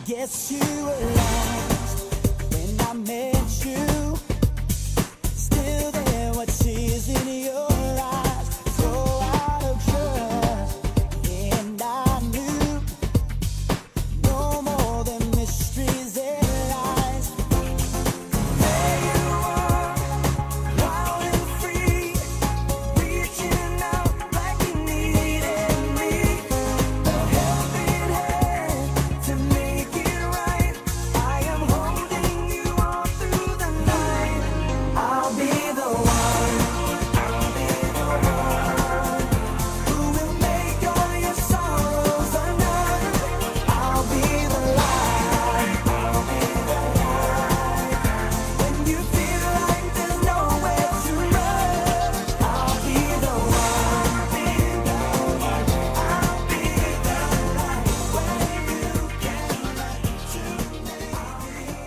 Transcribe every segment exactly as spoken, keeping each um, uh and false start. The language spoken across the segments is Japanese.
guess you were lost when I met you. Still there, what sees in your eyes, so out of trust. And I knew no more than mysteries and lies. There you are, wild and free, reaching out like you needed me. A helping hand to make it right. I am holding you all through the night. I'll be the one, I'll be the one who will make all your sorrows undone. I'll be the light, I'll be the light when you feel like there's nowhere to run. I'll be the one, be the one. I'll be the light where you can run to me. I'll be the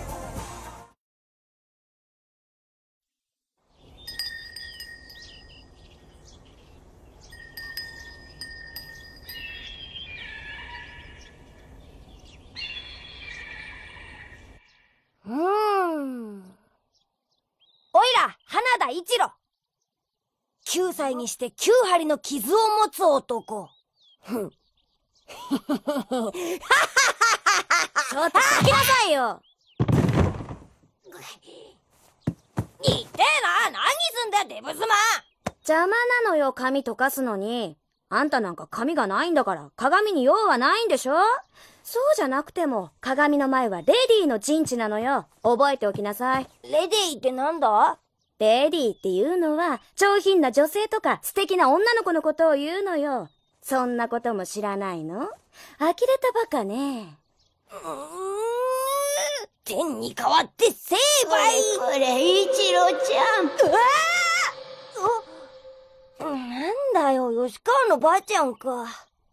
うーん。おいら、花田一郎。きゅうさいにしてきゅう針の傷を持つ男。ふん。ちょっと聞きなさいよ。痛えな、何すんだよ、デブ妻。邪魔なのよ、髪溶かすのに。あんたなんか髪がないんだから、鏡に用はないんでしょ？そうじゃなくても、鏡の前はレディーの陣地なのよ。覚えておきなさい。レディーってなんだ？レディーっていうのは、上品な女性とか素敵な女の子のことを言うのよ。そんなことも知らないの？呆れたバカね。うーん。天に代わって成敗。 これ、一郎ちゃん。 うわー！なんだよ、吉川のばあちゃんか。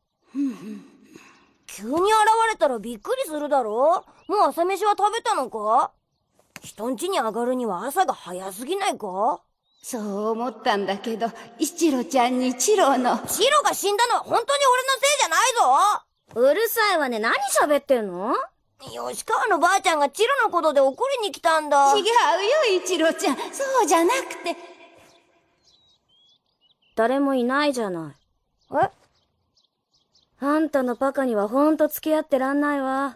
急に現れたらびっくりするだろ？もう朝飯は食べたのか？人ん家に上がるには朝が早すぎないか？ そう思ったんだけど、一郎ちゃんにチロの。 チロが死んだのは本当に俺のせいじゃないぞ！うるさいわね、何喋ってんの？吉川のばあちゃんがチロのことで怒りに来たんだ。 違うよ、一郎ちゃん。そうじゃなくて。 誰もいないじゃない。え？あんたのバカにはほんと付き合ってらんないわ。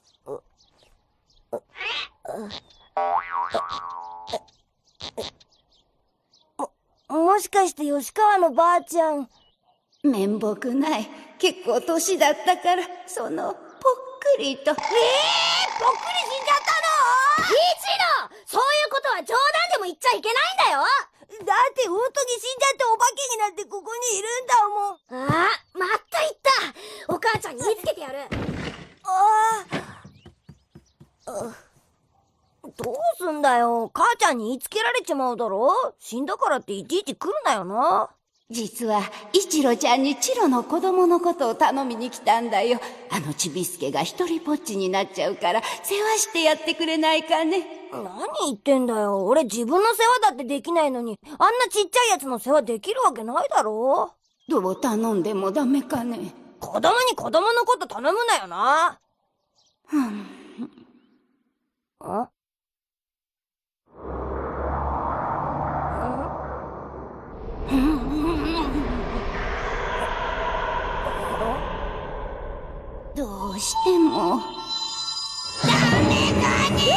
も、もしかして吉川のばあちゃん。 面目ない。結構年だったから、その、ぽっくりと。ええー、ぽっくり死んじゃったの？一郎！ そういうことは冗談でも言っちゃいけないんだよ！だって本当に死んじゃってお化けになってここにいるんだもん。ああ、また言った。お母ちゃんに言いつけてやる。ああ。どうすんだよ。母ちゃんに言いつけられちまうだろ？死んだからっていちいち来るなよな。 実は、一郎ちゃんにチロの子供のことを頼みに来たんだよ。あのちびすけが一人ぽっちになっちゃうから、世話してやってくれないかね。 何言ってんだよ。俺自分の世話だってできないのに、あんなちっちゃいやつの世話できるわけないだろ。 どう頼んでもダメかね。 子供に子供のこと頼むなよな。 うん。 あ？ どうしても。 ダメだにゃ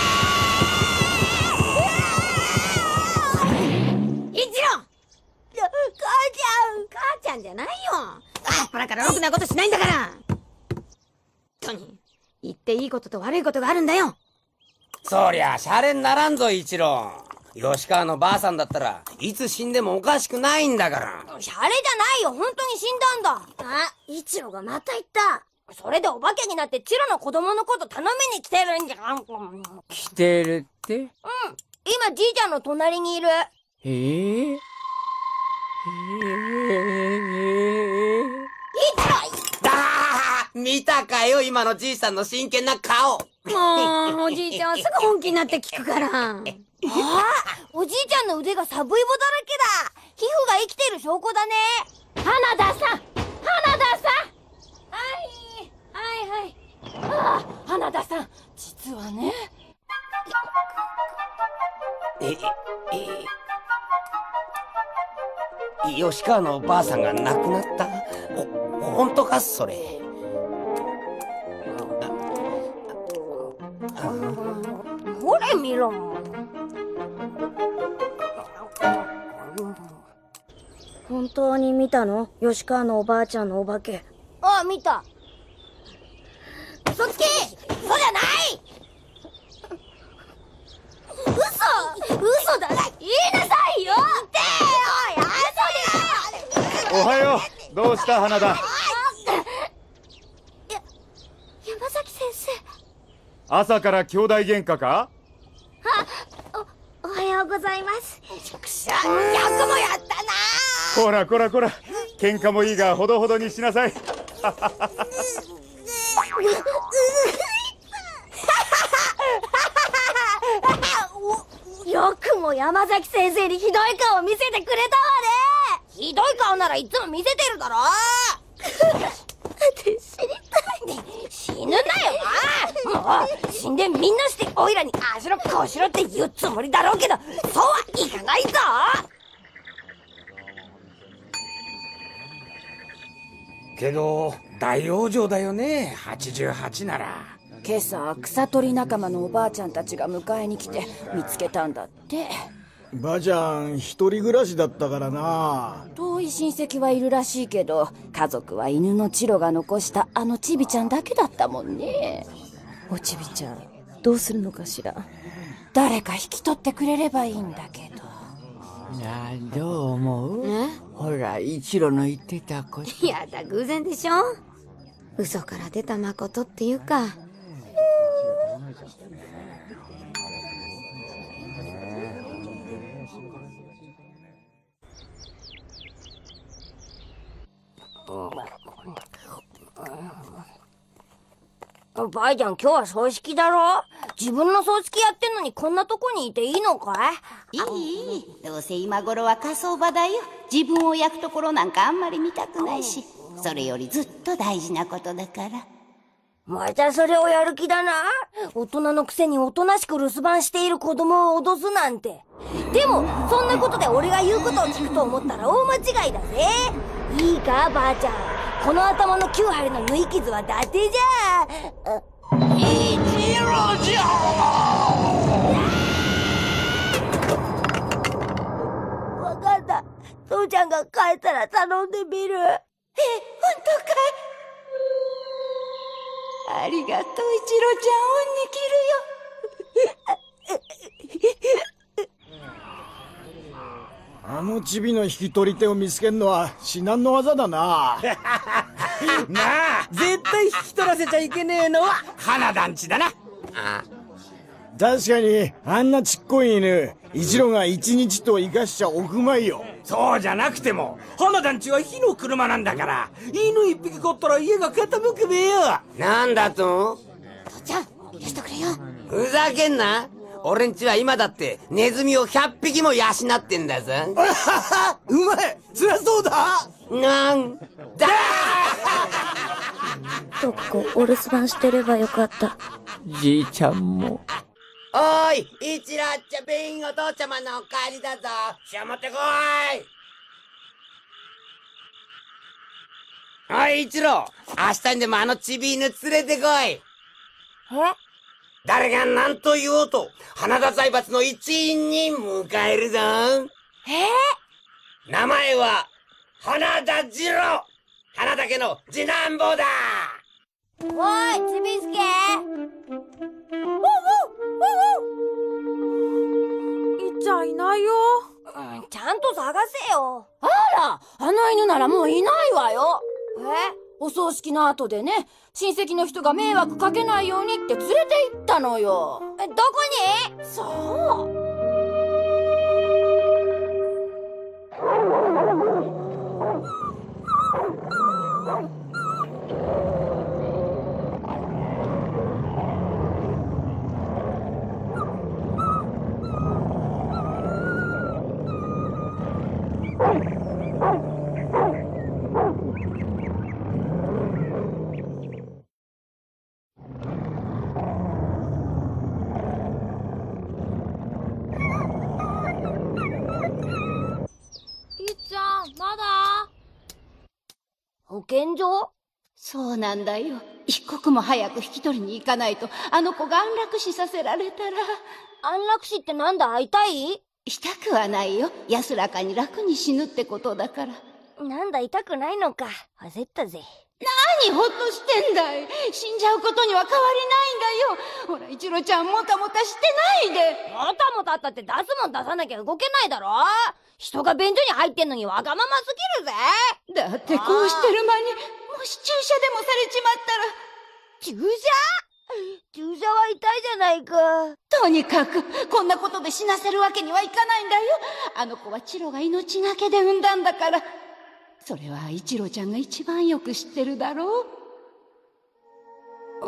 ー！一郎！母ちゃん！母ちゃんじゃないよ。あっぱらからろくなことしないんだから。とに、言っていいことと悪いことがあるんだよ。 そりゃシャレにならんぞ一郎。吉川のばあさんだったらいつ死んでもおかしくないんだから。 シャレじゃないよ、本当に死んだんだ。あ、一郎がまた言った。それでお化けになってチロの子供のこと頼みに来てるんじゃん。 来てるって？うん。 今じいちゃんの隣にいる。 ええー、ええー、 一郎！ あー、見たかよ今のじいさんの真剣な顔。 もう、おじいちゃんはすぐ本気になって聞くから。ああ、おじいちゃんの腕がサブイボだらけだ。皮膚が生きている証拠だね。花田さん、花田さん。はい、はいはい。ああ、花田吉川のばあさんが亡くなった？ほ、本当かそれ？ ほれ見ろ。本当に見たの？吉川のおばあちゃんのお化け。ああ、見た。嘘つき！嘘じゃない！嘘！嘘だ！言いなさいよ！ってよ！やおはよう。どうした花田？ や、山崎先生。 朝から兄弟喧嘩か？ あ、お、おはようございます。 くしゃ、よくもやったな。 こらこらこら、喧嘩もいいがほどほどにしなさい。 よくも山崎先生にひどい顔見せてくれたわね。ひどい顔ならいつも見せてるだろ。って死にたい。死ぬなよな。もう死んでみんなしておいらにああしろこうしろって言うつもりだろうけど、そうはいかないぞ。 けど大往生だよね、はちじゅうはちなら。 今朝草取り仲間のおばあちゃんたちが迎えに来て見つけたんだって。 ばあちゃん一人暮らしだったからな。 遠い親戚はいるらしいけど、家族は犬のチロが残したあのチビちゃんだけだったもんね。おチビちゃんどうするのかしら。誰か引き取ってくれればいいんだけど。 なあ、どう思う？ほら、一郎の言ってたこと。 やだ、偶然でしょ。嘘から出た誠っていうか。ばあちゃん、今日は葬式だろ？自分の葬式やってんのにこんなとこにいていいのかい？ いいいい、どうせ今頃は火葬場だよ。自分を焼くところなんかあんまり見たくないし、それよりずっと大事なことだから。 またそれをやる気だな。大人のくせにおとなしく留守番している子供を脅すなんて。でもそんなことで俺が言うことを聞くと思ったら大間違いだぜ。いいかばあちゃん、この頭のきゅう針の縫い傷は伊達じゃ。 一郎じゃ。 わかった。父ちゃんが帰ったら頼んでみる。え、本当かい？ ありがとう、一郎ちゃん、恩に着るよ。 あのチビの引き取り手を見つけるのは至難の技だな。 なあ、絶対引き取らせちゃいけねえのは花団地だな。あ、 確かにあんなちっこい犬一郎が一日と生かしちゃおくまいよ。 そうじゃなくても花団地は火の車なんだから、犬一匹飼ったら家が傾くべよ。 なんだと？ 父ちゃん、許してくれよ。 ふざけんな。俺んちは今だってネズミをひゃっぴきも養ってんだぞ。 うまい、そりゃそうだ。 なんだどこお留守番してればよかった。 じいちゃんも。 おーい、一郎っちゃべんお父ちゃまのお帰りだぞ。しゃ持ってこーい。おい、一郎、明日にでもあのちび犬連れてこい。 え？ 誰が何と言おうと、花田財閥の一員に迎えるぞ。 え？ 名前は、花田次郎。花田家の次男坊だ。 おい、ちびすけ。 いっちゃんいないよ。 うん、ちゃんと探せよ。 あら、あの犬ならもういないわよ。 え？ お葬式の後でね、親戚の人が迷惑かけないようにって連れて行ったのよ。 え、どこに？ そう。 保健所？ そうなんだよ。一刻も早く引き取りに行かないと、あの子が安楽死させられたら。 安楽死ってなんだ、痛い？ 痛くはないよ。安らかに楽に死ぬってことだから。 なんだ、痛くないのか。焦ったぜ。 なにほっとしてんだい。死んじゃうことには変わりないんだよ。ほら、一郎ちゃんもたもたしてないで。 もたもたったって出すもん出さなきゃ動けないだろ。人が便所に入ってんのにわがまますぎるぜ。 だってこうしてる間に、もし注射でもされちまったら。 注射？注射は痛いじゃないか。 とにかく、こんなことで死なせるわけにはいかないんだよ。あの子はチロが命がけで産んだんだから。それは一郎ちゃんが一番よく知ってるだろう。うん、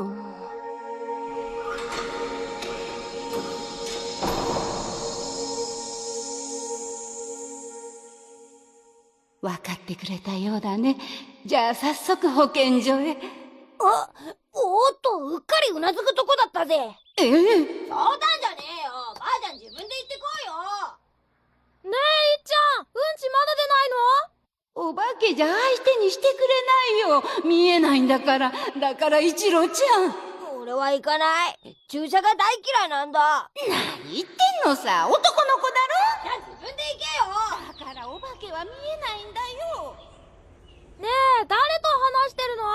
分かってくれたようだね。じゃあ早速保健所へ。 あ、おっと、うっかりうなずくとこだったぜ。 ええ、 そうなんじゃねえよ。ばあちゃん自分で行ってこいよ。ねえ、いっちゃん、うんちまだ出ないの？ お化けじゃ相手にしてくれないよ。見えないんだから。だから一郎ちゃん。 俺は行かない。注射が大嫌いなんだ。 何言ってんのさ。男の子だろ？ じゃあ自分で行けよ。 だからお化けは見えないんだよ。 ねえ、誰と話してるの？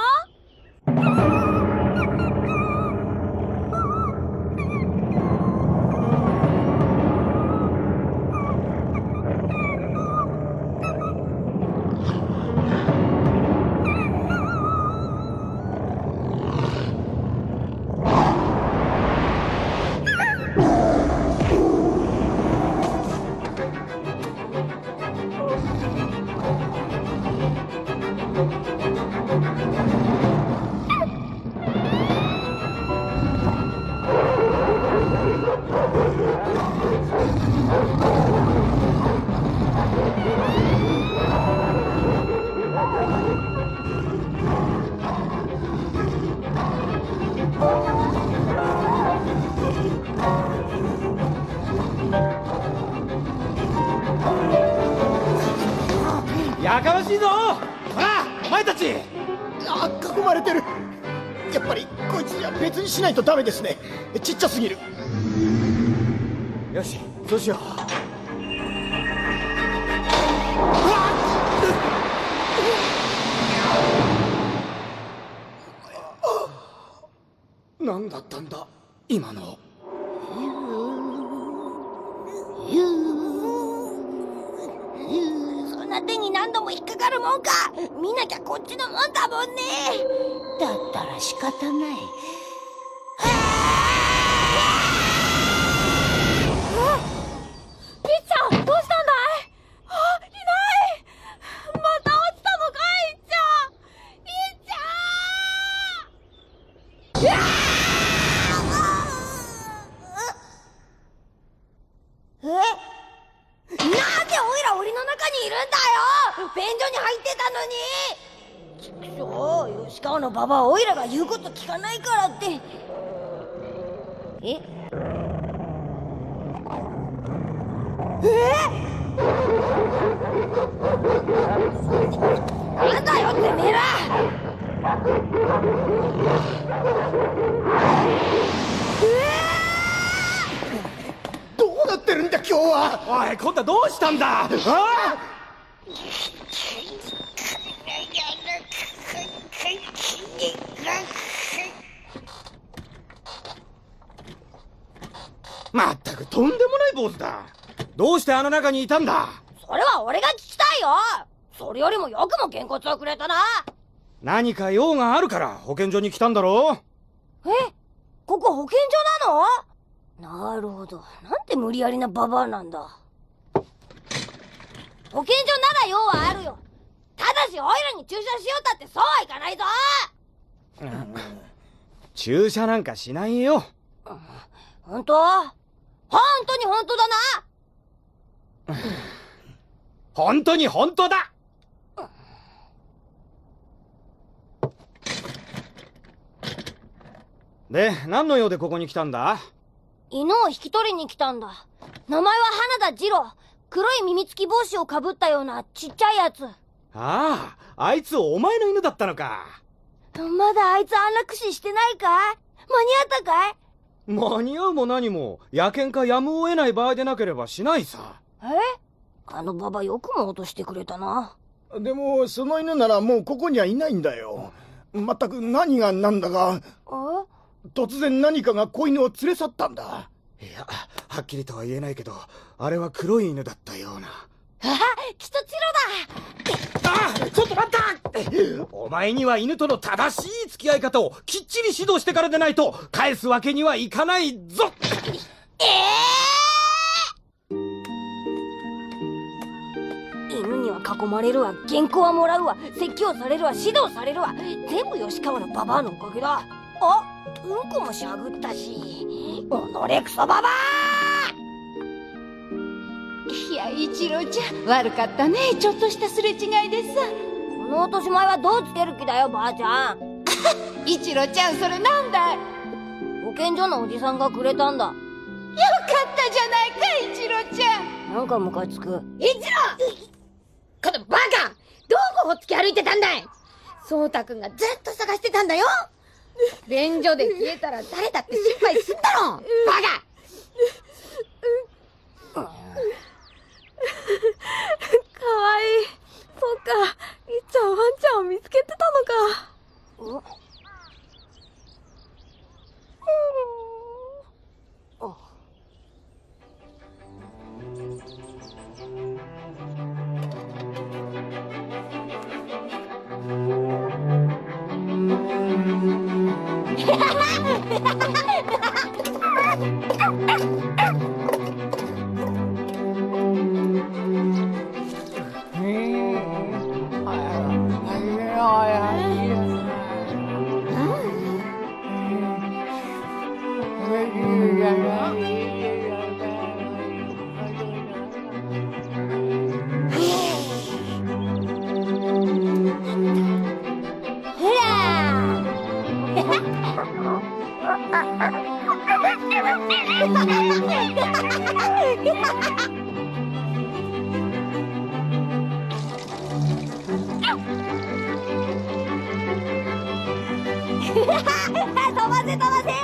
やかましいぞ。ほら、お前たち。 あ、囲まれてる。やっぱりこいつには別にしないとダメですね。ちっちゃすぎる。 よし、そうしよう。何だったんだ今の。 そんな手に何度も引っかかるもんか。見なきゃこっちのもんだもんね。 だったら仕方ない。 ピッちゃん、どうしたんだい？あ、いない。また落ちたのかい、いっちゃん。いっちゃん。うわー！え？なんでオイラ檻の中にいるんだよ。便所に入ってたのに。ちくしょう、吉川のババはオイラが言うこと聞かないからって。え？え？なんだよてめえら。 どうなってるんだ今日は。 おい、今度はどうしたんだ。ああ、まったくとんでもない坊主だ。どうしてあの中にいたんだ。 それは俺が聞きたいよ。それよりもよくもげんこつをくれたな。 何か用があるから保健所に来たんだろう。 え、ここ保健所なの？なるほど。なんて無理やりなババアなんだ。保健所なら用はあるよ。ただしオイラに注射しようったってそうはいかないぞ。 うん、注射なんかしないよ。 うん、本当？本当に本当だな。 本当に本当だ。で、何の用でここに来たんだ？ 犬を引き取りに来たんだ。名前は花田二郎。黒い耳付き帽子をかぶったようなちっちゃいやつ。 ああ、あいつお前の犬だったのか。 まだあいつ安楽死してないかい？間に合ったかい？ 間に合うも何も、野犬かやむを得ない場合でなければしないさ。 え？あのババよくも落としてくれたな。 でも、その犬ならもうここにはいないんだよ。まったく何がなんだか、突然何かが子犬を連れ去ったんだ。 いや、はっきりとは言えないけど、あれは黒い犬だったような。 あ、きっとチロだ。 あ、ちょっと待った！お前には犬との正しい付き合い方をきっちり指導してからでないと返すわけにはいかないぞ。 ええー、犬には囲まれるわ、原稿はもらうわ、説教されるわ、指導されるわ、全部吉川のババアのおかげだ。あ、うんこもしゃぐったし、おのれクソババア。 いや、一郎ちゃん、悪かったね。ちょっとしたすれ違いでさ。 この落とし前はどうつける気だよ、ばあちゃん。 一郎ちゃん、それなんだい？ 保健所のおじさんがくれたんだ。よかったじゃないか、一郎ちゃん。 なんかムカつく。 一郎！このバカ！どこほっつき歩いてたんだい？そうたくんがずっと探してたんだよ。便所で消えたら誰だって心配すんだろ。バカ！ かわいい。そっか、いっちゃんワンちゃんを見つけてたのか。 飛ばせ飛ばせ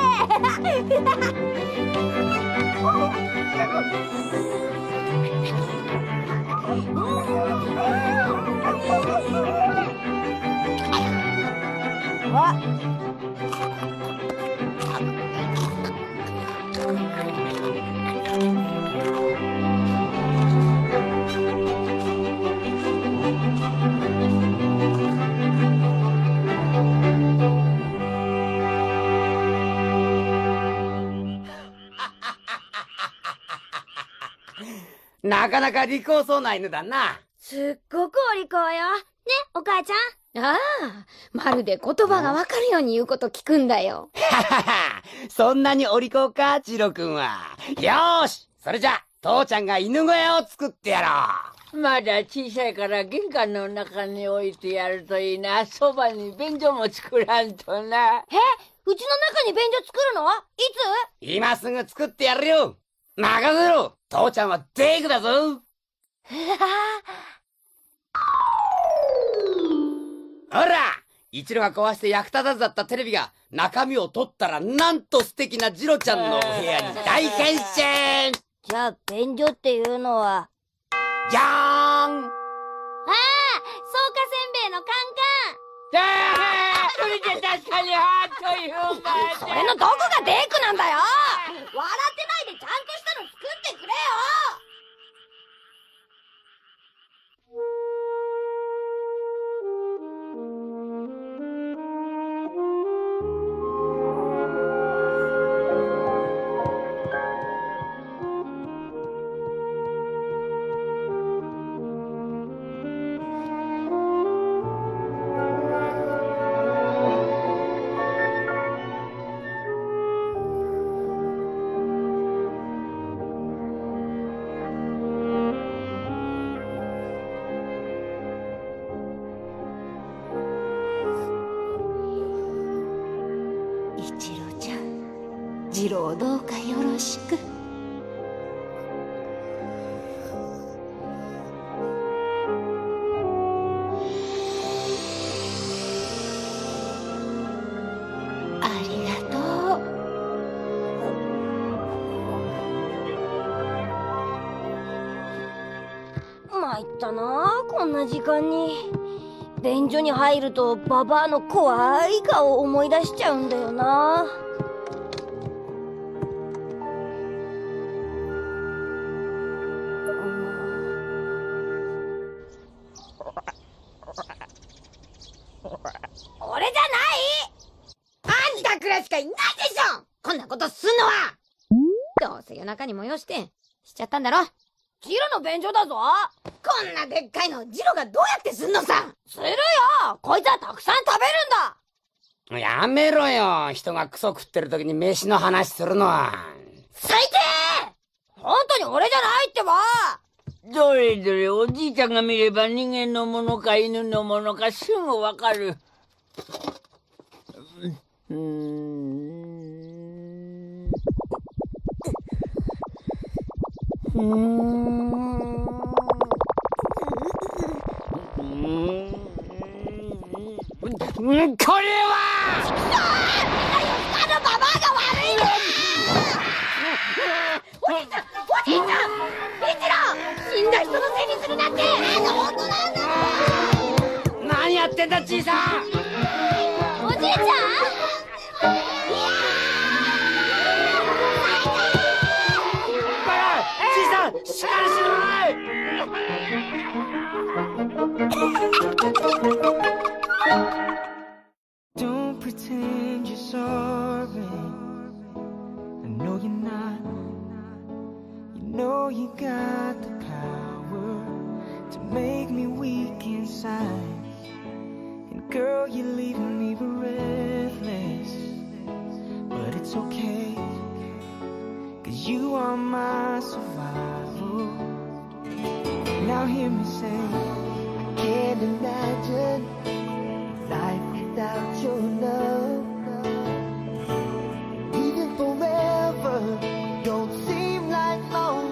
なかなか利口そうな犬だな。 すっごくお利口よ。ね、お母ちゃん。 ああ、まるで言葉がわかるように言うこと聞くんだよ。 ははは、そんなにお利口か、チロ君は。よーし、それじゃ、父ちゃんが犬小屋を作ってやろう。まだ小さいから玄関の中に置いてやるといいな。そばに便所も作らんとな。 え、うちの中に便所作るの？いつ？今すぐ作ってやるよ。任せろ。父ちゃんはデークだぞ。ほら、一郎が壊して役立たずだったテレビが中身を取ったらなんと素敵なジロちゃんの部屋に大変身。 じゃあ便所っていうのは、 じゃーん。ああ、 草加せんべいのカンカン。ああ、それじゃ確かにハーというか。 それのどこがデークなんだよ。笑ってないでちゃんとしたの作ってくれよ。 次郎どうかよろしく。 ったな、こんな時間に。便所に入るとババアの怖い顔を思い出しちゃうんだよな。 俺じゃない！あんたくらいしかいないでしょ！こんなことすんのは！どうせ夜中に催してしちゃったんだろ。 ジロの便所だぞ。 こんなでっかいのジロがどうやってすんのさ。 するよ。こいつはたくさん食べるんだ。 やめろよ。人がクソ食ってる時に飯の話するのは。 最低！本当に俺じゃないってば。 どれどれ、おじいちゃんが見れば人間のものか犬のものかすぐわかる。うーん。うーん。これはあのババアが悪いの！おじいちゃん、おじいちゃん、一郎、死んだ人のせいにするなんて！本当なんだ！ 何やってんだ、じいさん！ おじいちゃん！ バカ！じいさん、しっかりしろ Don't pretend you're sorry. I know you're not. You know you got the power to make me weak inside. And girl, you're leaving me breathless. But it's okay, 'cause you are my survival. Now hear me say, I can't imagine life without your love. Even forever don't seem like long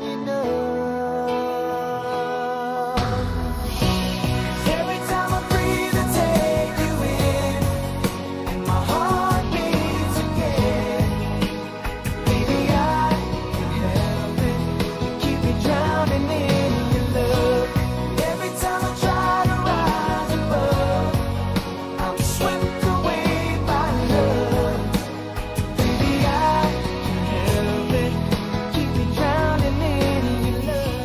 enough. Every time I breathe I take you in, and my heart beats again. Baby, I can't help it, you keep me drowning in your love. Every time I try to rise above, I'm swept away by love. Baby, I can't help it, keep me drowning in your love.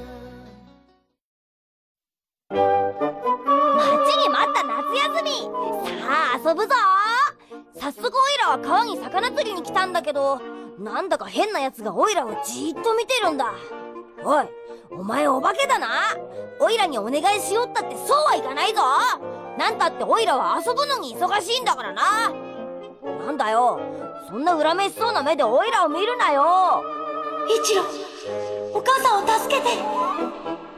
待ちに待った夏休み。さあ遊ぶぞ。早速オイラは川に魚釣りに来たんだけど、なんだか変なやつがオイラをじーっと見てるんだ。おい、お前お化けだな。オイラにお願いしよったってそうはいかないぞ。なんたってオイラは遊ぶのに忙しいんだからな。なんだよ、そんな恨めしそうな目でオイラを見るなよ。 一郎、お母さんを助けて。